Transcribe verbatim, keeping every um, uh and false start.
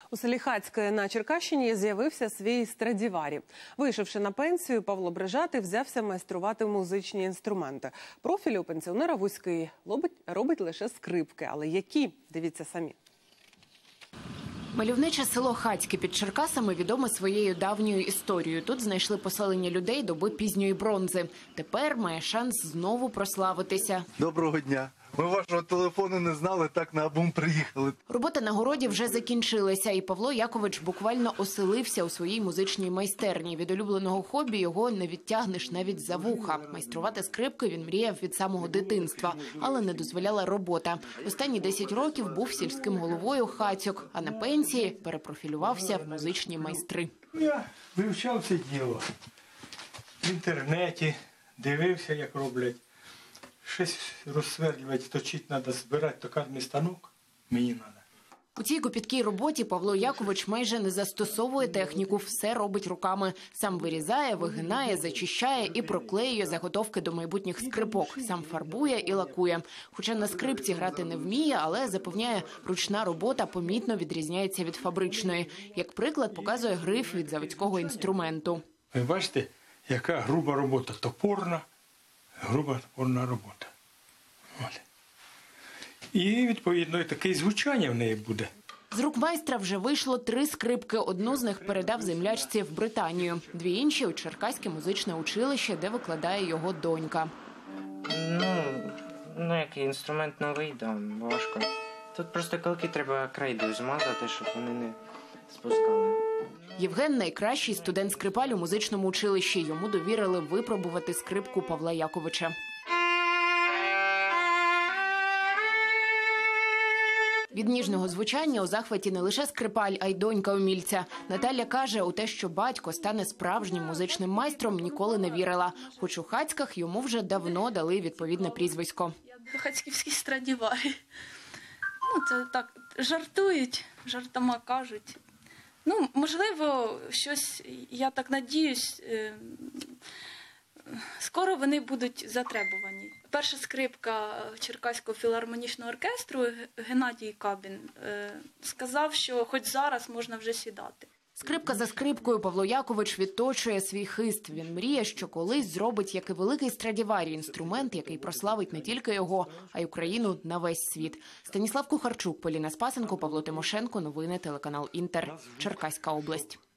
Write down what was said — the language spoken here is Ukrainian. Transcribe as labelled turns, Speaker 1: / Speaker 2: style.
Speaker 1: У селі Хацьке на Черкащині з'явився свій Страдіварі. Вийшовши на пенсію, Павло Брижатий взявся майструвати музичні інструменти. Профіль у пенсіонера вузький, робить лише скрипки. Але які? Дивіться самі.
Speaker 2: Мальовниче село Хацьке під Черкасами відоме своєю давньою історією. Тут знайшли поселення людей доби пізньої бронзи. Тепер має шанс знову прославитися.
Speaker 3: Доброго дня. Ми вашого телефону не знали, так наобум приїхали.
Speaker 2: Робота на городі вже закінчилася, і Павло Якович буквально оселився у своїй музичній майстерні. Від улюбленого хобі його не відтягнеш навіть за вуха. Майструвати скрипки він мріяв від самого дитинства, але не дозволяла робота. Останні десять років був сільським головою Хацьок, а на пенсії перепрофілювався в музичні майстри.
Speaker 4: Я вивчав це діло. В інтернеті дивився, як роблять. Щось розсвердлювати, точити треба, збирати токарний станок. Мені треба.
Speaker 2: У цій копіткій роботі Павло Якович майже не застосовує техніку, все робить руками. Сам вирізає, вигинає, зачищає і проклеює заготовки до майбутніх скрипок. Сам фарбує і лакує. Хоча на скрипці грати не вміє, але запевняє, ручна робота помітно відрізняється від фабричної. Як приклад, показує гриф від заводського інструменту.
Speaker 4: Ви бачите, яка груба робота, топорна, груба топорна робота. От. І, відповідно, таке звучання в неї буде.
Speaker 2: З рук майстра вже вийшло три скрипки. Одну з них передав землячці в Британію. Дві інші – у Черкаське музичне училище, де викладає його донька.
Speaker 5: Ну, ну який інструмент новий, да, важко. Тут просто калки треба крейдою змазати, щоб вони не спускали.
Speaker 2: Євген – найкращий студент-скрипаль у музичному училищі. Йому довірили випробувати скрипку Павла Яковича. Від ніжного звучання у захваті не лише скрипаль, а й донька умільця. Наталя каже, у те, що батько стане справжнім музичним майстром, ніколи не вірила. Хоч у Хацьках йому вже давно дали відповідне прізвисько.
Speaker 6: Хацьківський Страдіварі. Ну, це так, жартують, жартома кажуть. Ну, можливо, щось, я так надіюсь, скоро вони будуть затребувані. Перша скрипка Черкаського філармонічного оркестру Геннадій Кабін сказав, що хоч зараз можна вже сідати.
Speaker 2: Скрипка за скрипкою Павло Якович відточує свій хист. Він мріє, що колись зробить, як і великий Страдіварі, інструмент, який прославить не тільки його, а й Україну на весь світ. Станіслав Кухарчук, Поліна Спасенко, Павло Тимошенко. Новини телеканал Інтер. Черкаська область.